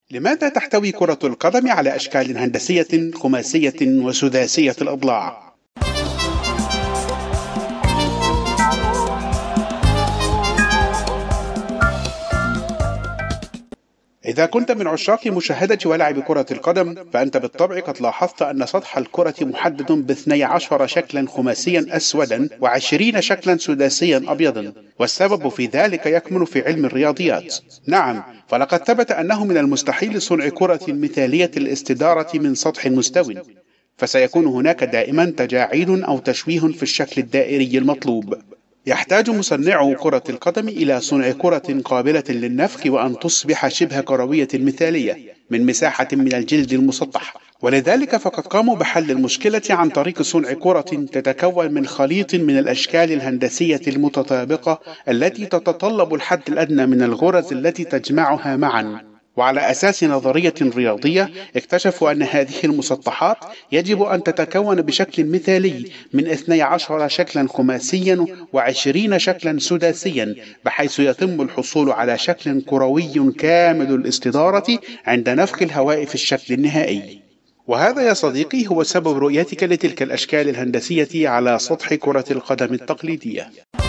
لماذا تحتوي كرة القدم على أشكال هندسية خماسية وسداسية الأضلاع؟ إذا كنت من عشاق مشاهدة ولعب كرة القدم، فأنت بالطبع قد لاحظت أن سطح الكرة محدد ب12 شكلا خماسيا أسودا و20 شكلا سداسيا أبيضا، والسبب في ذلك يكمن في علم الرياضيات. نعم، فلقد ثبت أنه من المستحيل صنع كرة مثالية الاستدارة من سطح مستوٍ، فسيكون هناك دائما تجاعيد أو تشويه في الشكل الدائري المطلوب. يحتاج مصنعو كرة القدم إلى صنع كرة قابلة للنفخ وأن تصبح شبه كروية مثالية من مساحة من الجلد المسطح، ولذلك فقد قاموا بحل المشكلة عن طريق صنع كرة تتكون من خليط من الأشكال الهندسية المتطابقة التي تتطلب الحد الأدنى من الغرز التي تجمعها معا. وعلى أساس نظرية رياضية اكتشفوا أن هذه المسطحات يجب أن تتكون بشكل مثالي من 12 شكلا خماسيا و20 شكلا سداسيا، بحيث يتم الحصول على شكل كروي كامل الاستدارة عند نفخ الهواء في الشكل النهائي. وهذا يا صديقي هو سبب رؤيتك لتلك الأشكال الهندسية على سطح كرة القدم التقليدية.